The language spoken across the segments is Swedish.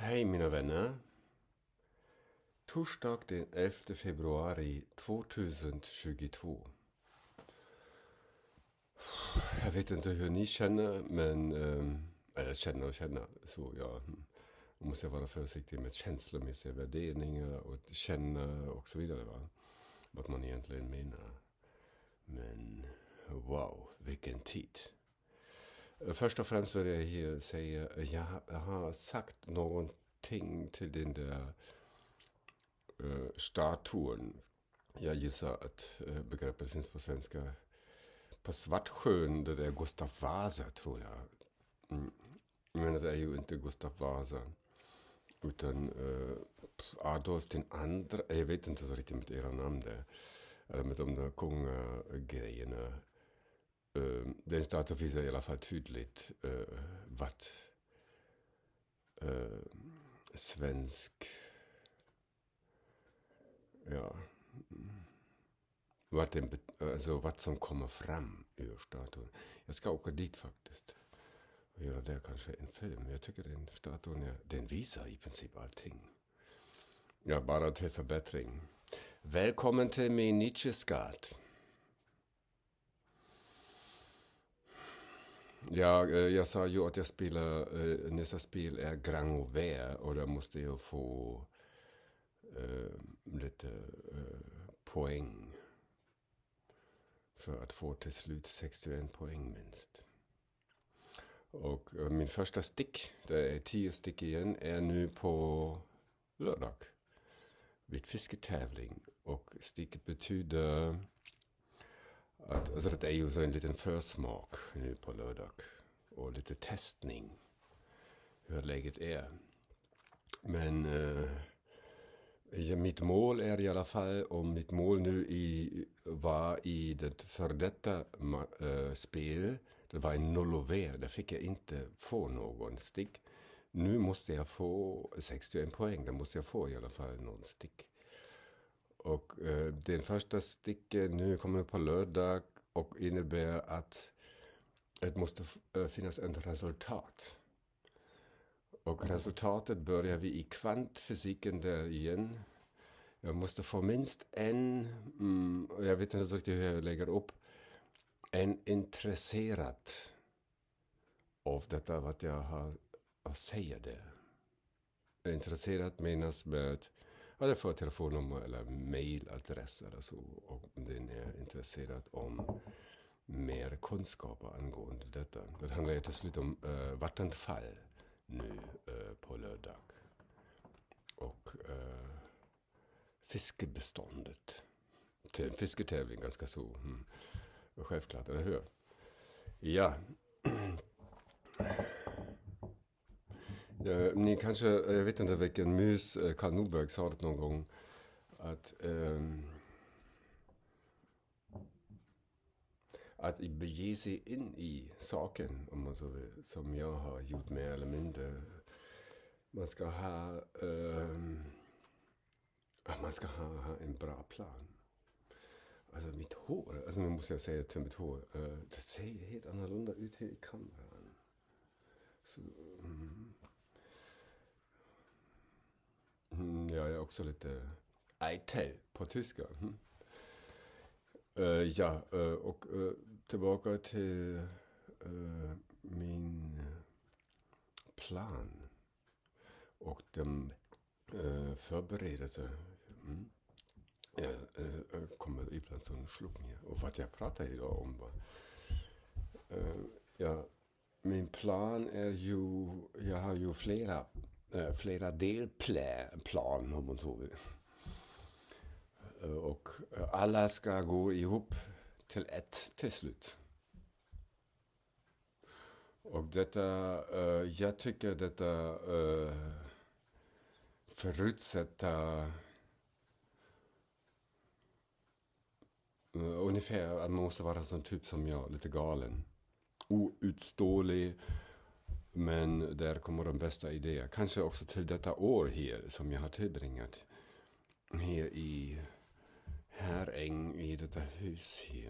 Hej mina vänner. Torsdag den 11 februari 2022. Jag vet inte hur ni känner, men... eller känner. Så jag måste vara försiktig med känslomässiga värderingar och känna och så vidare. Va? Vad man egentligen menar. Men wow, vilken tid. Först och främst vill jag här säga, jag har sagt någonting till den där statuen. Jag gissar att begreppet finns på svenska. På Svartsjön, det är Gustav Vasa, tror jag. Men det är ju inte Gustav Vasa. Utan Adolf den andra. Jag vet inte så riktigt med era namn där. Eller med de där kungagrejerna. Den statuen visar i alla fall tydligt vad svensk... Ja... Vad som kommer fram ur statuen. Jag ska åka dit faktiskt. Och göra där kanske en film. Jag tycker den statuen, den visar i princip allting. Ja, bara till förbättring. Välkommen till min Nietzsche-skatt. Ja, jag sa ju att jag spelar, nästa spel är Grand Auvert. Och där måste jag få lite poäng. För att få till slut 61 poäng minst. Och min första stick, det är 10 stick igen, är nu på lördag. Vid fisketävling. Och sticket betyder att, alltså det är ju så en liten försmak nu på lördag. Och lite testning. Hur läget är. Men mitt mål är i alla fall, och mitt mål nu var i det för detta spel, det var en nullover, där fick jag inte få någon stick. Nu måste jag få 61 poäng, där måste jag få i alla fall någon stick. Och den första sticken nu kommer på lördag och innebär att det måste finnas ett resultat. Och resultatet börjar vi i kvantfysiken där igen. Jag måste få minst en, jag vet inte så riktigt hur jag lägger upp, en intresserad av detta vad jag har att säga där. Intresserad menas med att jag får telefonnummer eller mailadress eller så, och den är intresserad om mer kunskaper angående detta. Det handlar ju till slut om vattenfall nu på lördag. Och fiskebeståndet. Till en fisketävling ganska så självklart, eller hur? Ja. Ni kanske, jag vet inte vilken mus, Carl Norberg sa det någon gång, att bege sig in i saken, om man så vill, som jag har gjort mer eller mindre. Man ska ha en bra plan. Alltså mitt hår, alltså nu måste jag säga till mitt hår, det ser helt annorlunda ut här i kameran. Så, jag är också lite eitel på tyska. Och tillbaka till min plan och de förberedelser. Jag kommer ibland så en slukning. Och vad jag pratar idag om. Min plan är ju, jag har ju flera delplan om man så vill. Och alla ska gå ihop till ett till slut. Och detta, jag tycker detta förutsätter ungefär att man måste vara en sån typ som jag, lite galen. Outståelig, men där kommer de bästa idéer. Kanske också till detta år här som jag har tillbringat här i Herräng, i detta hus här.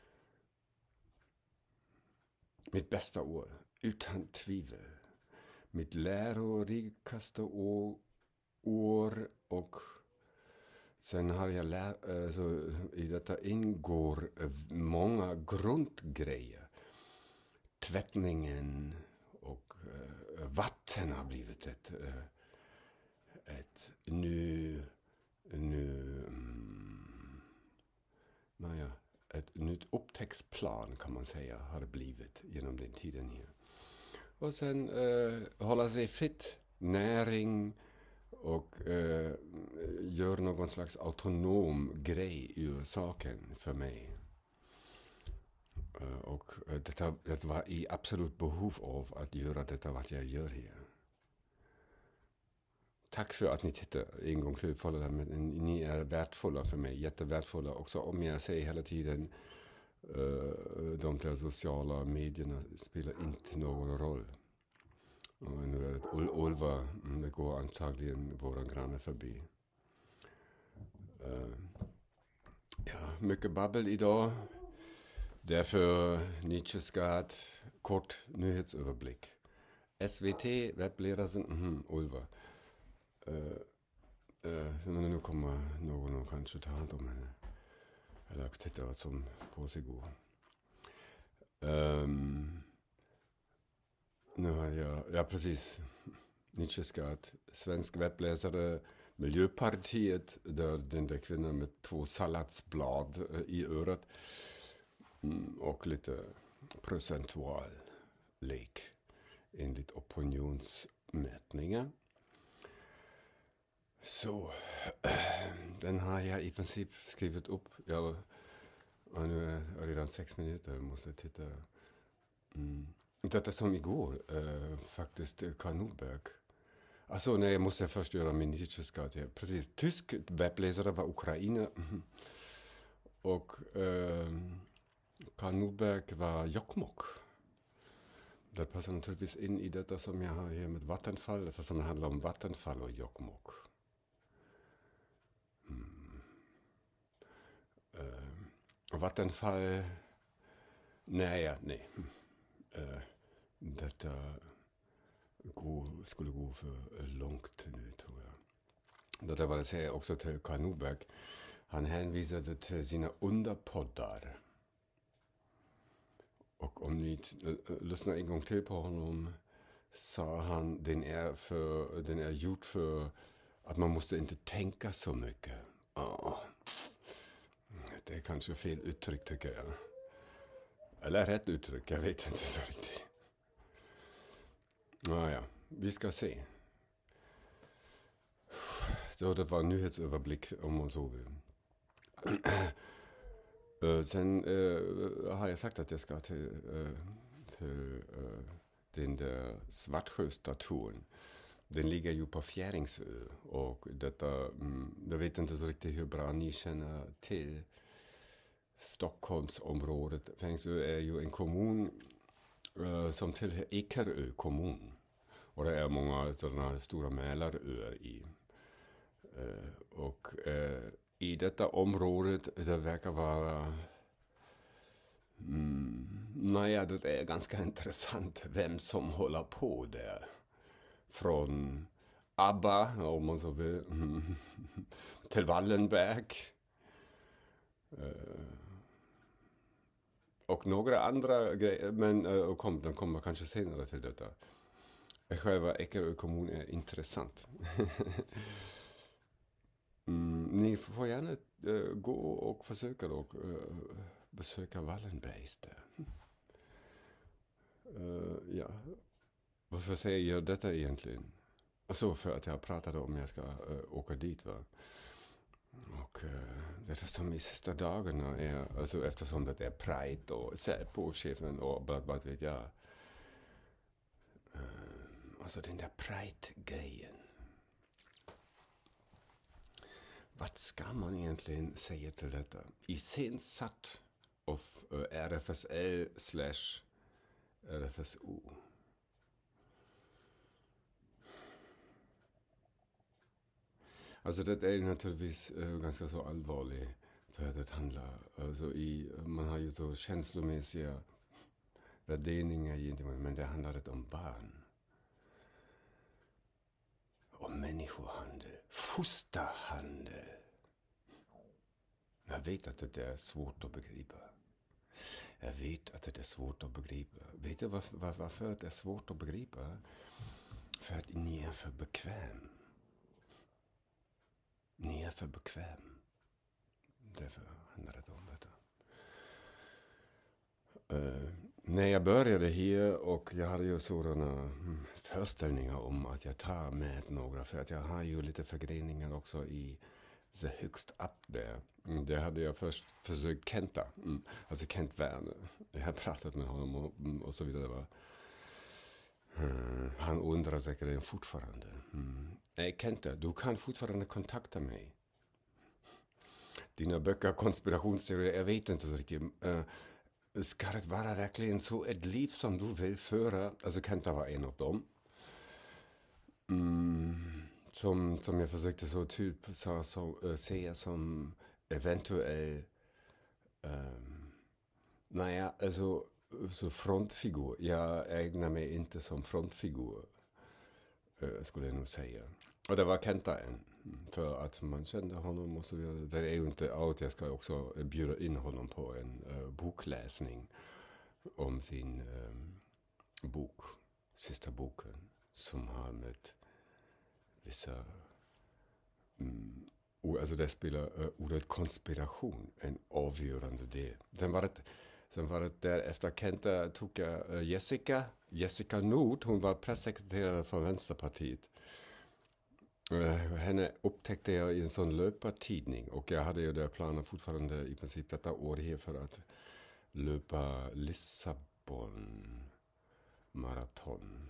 Mitt bästa år, utan tvivel. mitt lärorikaste år och sen har jag alltså, i detta ingår många grundgrejer. Tvättningen och vatten har blivit ett ett nytt upptäcktsplan kan man säga har det blivit genom den tiden här. Och sen hålla sig fit, näring och gör någon slags autonom grej ur saken för mig. Och det var i absolut behov av att göra detta vad jag gör här. Tack för att ni tittar en gång till. Ni är värdefulla för mig, jättevärdefulla. Också om jag säger hela tiden de där sociala medierna spelar inte någon roll. Och nu är det Ulva, det går antagligen våra grannar förbi. Ja, mycket babbel idag. Därför Nietzsche-skat, kort nyhetsöverblick. SVT, webbledaren, Ulva. Nu kommer någon och kanske ta hand om henne. Eller titta vad som på sig går. Nu har jag, precis, Nietzsche-skat, svensk webbläsare, Miljöpartiet, där den där kvinnan med 2 salladsblad i örat. Och lite procentual lek enligt opinionsmätningar. Så, den har jag i princip skrivit upp. Och nu är det redan 6 minuter, jag måste titta. Detta som igår, faktiskt Karl Norberg. Alltså, nej, jag måste först göra min Nietzsche-skat. Ja, precis, tysk webbläsare var Ukraina. Och Karl Norberg var Jokkmokk. Det passar naturligtvis in i detta som jag har här med Vattenfall, för som handlar om Vattenfall och Jokkmokk. Vattenfall, nej. Detta skulle gå för långt nu, tror jag. Detta var det säger också till Karl Norberg. Han hänvisade till sina underpoddar. Och om ni lyssnar en gång till på honom, sa han, den är gjord för att man måste inte tänka så mycket. Det är kanske fel uttryck, tycker jag. Eller rätt uttryck, jag vet inte så riktigt. Ja, vi ska se. Så det var en nyhetsöverblick, om man så vill. Sen har jag sagt att jag ska till den där Svartsjöstatuen. Den ligger ju på Fjäringsö och jag vet inte så riktigt hur bra ni känner till Stockholmsområdet. Fjäringsö är ju en kommun som tillhör Ekerö kommun. Och det är många sådana stora Mälaröar i. Och i detta området, det verkar vara det är ganska intressant vem som håller på där. Från ABBA, om man så vill, till Wallenberg. Och några andra grejer, men den kommer kanske senare till detta. Själva Ekerö kommun är intressant. Ni får gärna gå och försöka besöka Wallenbergs där. Ja. Varför säger jag detta egentligen? Alltså för att jag pratade om jag ska åka dit, va? Och det som i sista dagarna är, alltså eftersom det är Pride och Säpo-chefen och vad vet jag. Alltså den där Pride-grejen. Vad ska man egentligen säga till detta? Iscensatt av RFSL/RFSO. Alltså det är naturligtvis ganska så allvarligt för att det handlar, alltså man har ju så känslomässiga värderingar gentemot, men det handlar om barn. människohandel, fosterhandel. Jag vet att det är svårt att begripa. Jag vet att det är svårt att begripa. Vet du varför det är svårt att begripa? För att ni är för bekväm. Ni är för bekväm. Därför handlar det om detta. När jag började här och jag hade ju sådana föreställningar om att jag tar med några. För att jag har ju lite förgreningar också i så högst upp där. Det hade jag först försökt Kenta. Alltså Kent Werner. Jag har pratat med honom och så vidare. Han undrar säkert fortfarande. Nej, Kenta, du kan fortfarande kontakta mig. Dina böcker, konspirationsteorier, jag vet inte så riktigt. Ska det vara verkligen så ett liv som du vill föra? Alltså Kenta var en av dem. Som jag försökte så typ se som eventuell alltså så frontfigur. Jag ägnar mig inte som frontfigur, skulle jag nog säga. Och det var Kenta för att man kände honom och så vidare. Det är ju inte allt. Jag ska också bjuda in honom på en bokläsning om sin bok, sista boken, som har med vissa alltså det spelar ordet konspiration en avgörande del. Sen var det därefter Kenta tog jag Jessica Nord, hon var pressekreterare för Vänsterpartiet. Henne upptäckte jag i en sån löpartidning och jag hade ju där planer fortfarande i princip detta år här för att löpa Lissabon maraton.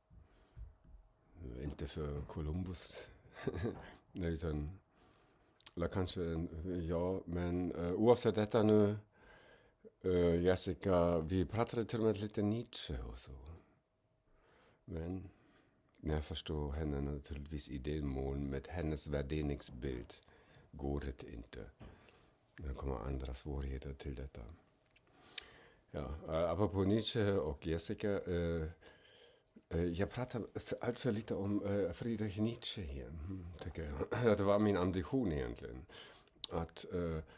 Inte för Columbus. Utan, eller kanske, men oavsett detta nu, Jessica, vi pratade till och med lite Nietzsche och så. Men jag förstår henne naturligtvis i det mån med hennes värderingsbild går det inte. Det kommer andra svårigheter till detta. Ja, apropå Nietzsche och Jessica, jag pratar allt för lite om Friedrich Nietzsche här, tycker jag. Det var min ambition egentligen. Att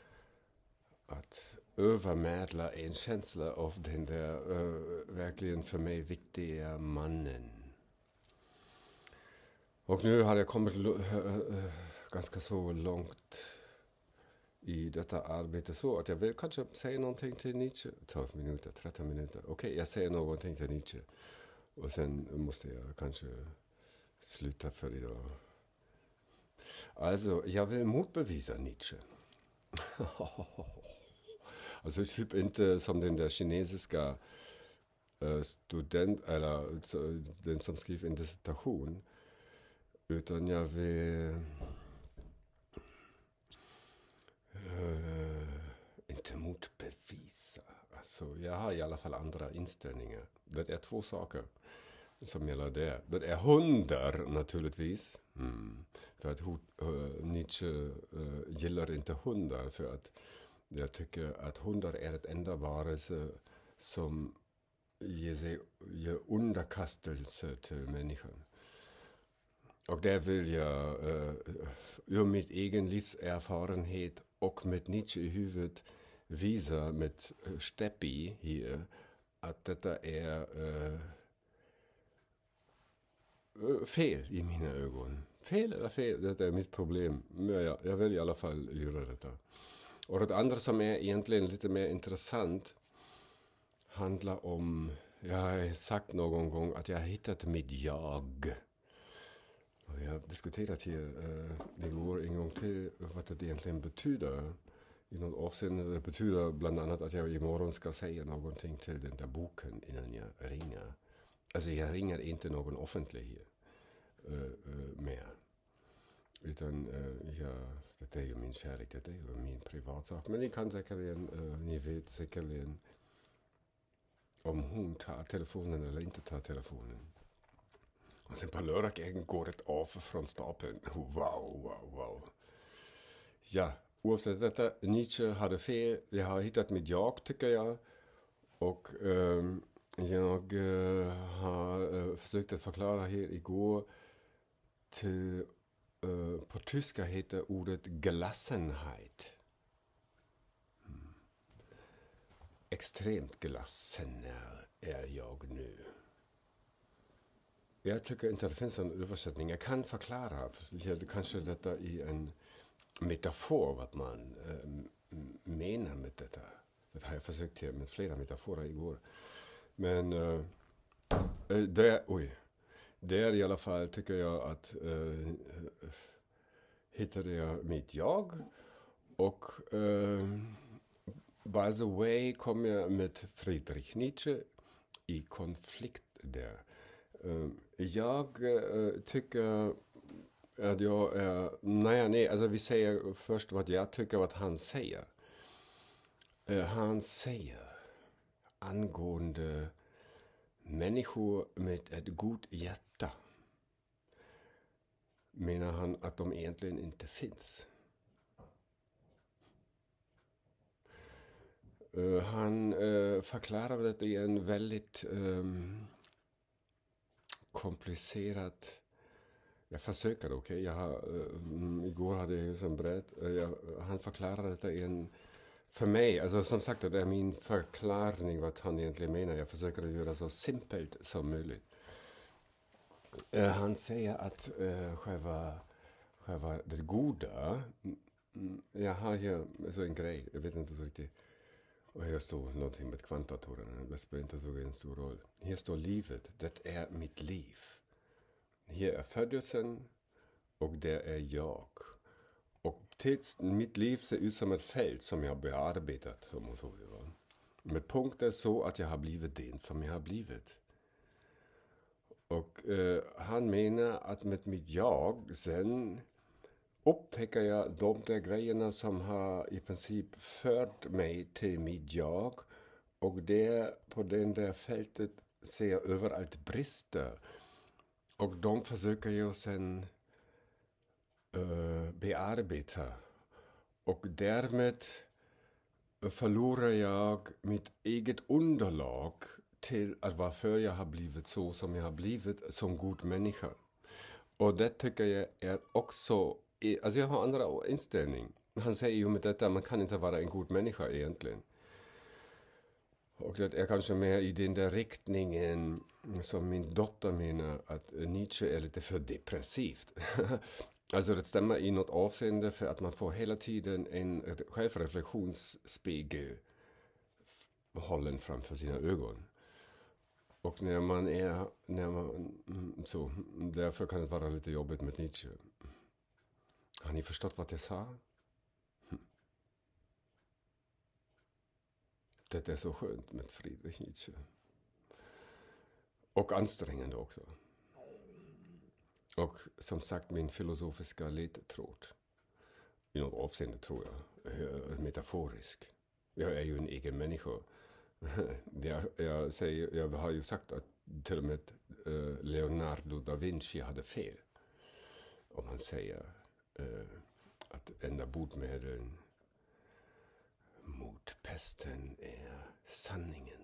övermädla en känsla av den där verkligen för mig viktiga mannen. Och nu har jag kommit ganska så långt i detta arbete så att jag vill kanske säga någonting till Nietzsche. 12 minuter, 13 minuter. Okej, jag säger någonting till Nietzsche. Och sen måste jag kanske sluta för idag. Alltså, jag vill motbevisa Nietzsche. Alltså typ inte som den där kinesiska student, eller den som skrev en dissertation. Utan jag vill inte motbevisa. Alltså, jag har i alla fall andra inställningar. Det är 2 saker som gäller det. Det är hundar naturligtvis. För att Nietzsche gillar inte hundar. För att jag tycker att hundar är ett enda varelse som ger underkastelse till människan. Och där vill jag ur mitt egen livserfarenhet och med Nietzsche i huvudet visa med Steppi här att detta är fel i mina ögon. Fel eller fel, det är mitt problem. Men ja, jag vill i alla fall göra detta. Och det andra som är egentligen lite mer intressant handlar om, jag har sagt någon gång att jag har hittat mitt jag. Och jag har diskuterat här igår en gång till vad det egentligen betyder. I något avseende, det betyder bland annat att jag imorgon ska säga någonting till den där boken innan jag ringer. Alltså jag ringer inte någon offentlig mer. Utan det är ju min kärlek, det är ju min privatsak. Men ni kan säkerligen, ni vet säkerligen om hon tar telefonen eller inte tar telefonen. Och sen på lördagen går det av från stapeln. Wow. Ja, oavsett detta, Nietzsche hade fel. Jag har hittat mitt jag, tycker jag. Och jag har försökt att förklara här igår på tyska heter ordet gelassenheit. Extremt gelassen är jag nu. Jag tycker inte det finns en översättning. Jag kan förklara, kanske detta i en metafor, vad man menar med detta. Det har jag försökt här med flera metaforer igår. Men där i alla fall tycker jag att hittade jag mitt jag. Och by the way kom jag med Friedrich Nietzsche i konflikt där. Jag tycker att jag är... Nej, alltså vi säger först vad jag tycker, vad han säger. Han säger angående människor med ett gott hjärta menar han att de egentligen inte finns. Han förklarar detta i en väldigt komplicerad... Jag försöker, okej. Igår hade jag ju som berätt. Han förklarar detta i en... För mig, alltså som sagt, det är min förklaring vad han egentligen menar. Jag försöker göra så simpelt som möjligt. Han säger att själva det goda... Jag har här så en grej, jag vet inte så riktigt. Och här står någonting med kvantdatorerna, det spelar inte så en stor roll. Här står livet, det är mitt liv. Här är födelsen och det är jag. Och mitt liv ser ut som ett fält som jag har bearbetat. Med punkter så att jag har blivit den som jag har blivit. Och han menar att med mitt jag sen upptäcker jag de där grejerna som har i princip fört mig till mitt jag. Och där på den där fältet ser jag överallt brister. Och de försöker jag sen bearbeta. Och därmed förlorar jag mitt eget underlag till att varför jag har blivit så som jag har blivit som god människa. Och det tycker jag är också... Alltså jag har andra inställning. Han säger ju med detta, man kan inte vara en god människa egentligen. Och det är kanske mer i den där riktningen som min dotter menar att Nietzsche är lite för depressivt. Alltså det stämmer i något avseende för att man får hela tiden en självreflektionsspegel hållen framför sina ögon. Och så, därför kan det vara lite jobbigt med Nietzsche. Har ni förstått vad jag sa? Det är så skönt med Friedrich Nietzsche. Och ansträngande också. Och som sagt, min filosofiska ledtråd. I något avseende tror jag. Metaforisk. Jag är ju en egen människa. Jag har ju sagt att till och med Leonardo da Vinci hade fel. Om han säger att enda botemedlen mot pesten är sanningen.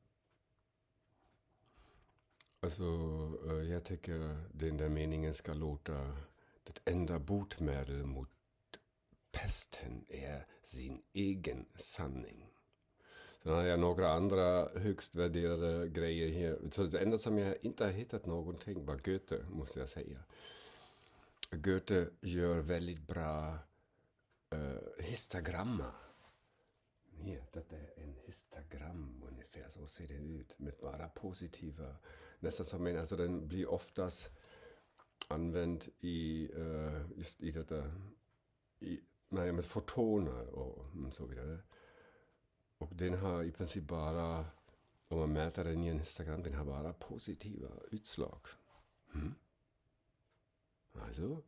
Alltså, jag tycker den där meningen ska låta det enda botemedel mot pesten är sin egen sanning. Sen har jag några andra högst värderade grejer här. Så det enda som jag inte har hittat någonting var Goethe, måste jag säga. Goethe gör väldigt bra histagramma. Här, det är en histagram ungefär, så ser den ut. Med bara positiva, nästan som en, alltså den blir oftast använd i just i detta, med fotoner och så vidare. Och den har i princip bara, om man mäter den i en histagram, den har bara positiva utslag. Alltså,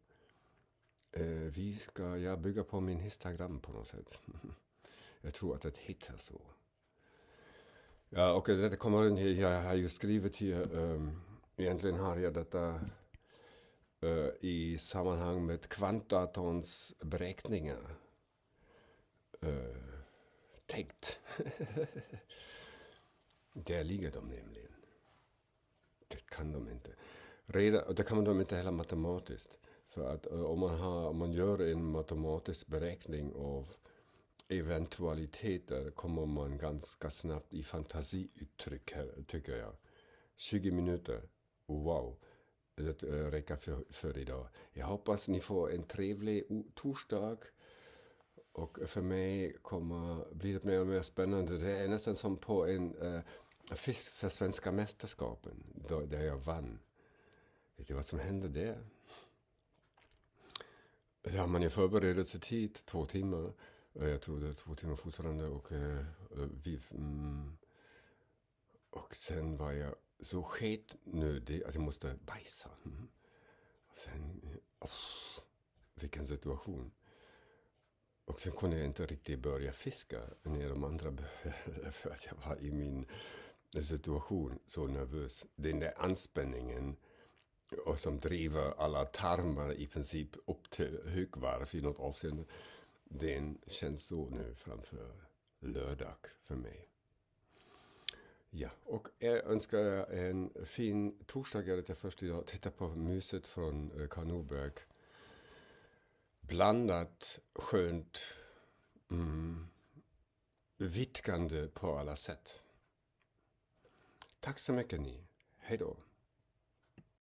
jag bygga på min histagram på något sätt. Jag tror att det hittar så. Ja, och det kommer in här, jag har ju skrivit här, egentligen har jag detta i sammanhang med kvantdatorns beräkningar. Tänkt. Där ligger de nämligen. Det kan de inte. det kan man då inte heller matematiskt. För att om man gör en matematisk beräkning av eventualiteter kommer man ganska snabbt i fantasiuttryck här, tycker jag. 20 minuter, wow, det räcker för idag. Jag hoppas ni får en trevlig torsdag. Och för mig blir det mer och mer spännande. Det är nästan som på en fisk för svenska mästerskapen, där jag vann. Vet du vad som hände där? Det har man ju förberedelsetid, 2 timmar. Jag tror det är 2 timmar fortfarande. Och sen var jag så sketnödig att jag måste bajsa. Och sen, vilken situation. Och sen kunde jag inte riktigt börja fiska när de andra började, för att jag var i min situation så nervös. Den där anspänningen och som driver alla tarmar i princip upp till högvarv i något avseende, den känns så nu framför lördag för mig. Ja, och jag önskar en fin torsdag. Jag är först idag. Titta på muset från Karl blandat, skönt, vitkande på alla sätt. Tack så mycket ni. Hej då.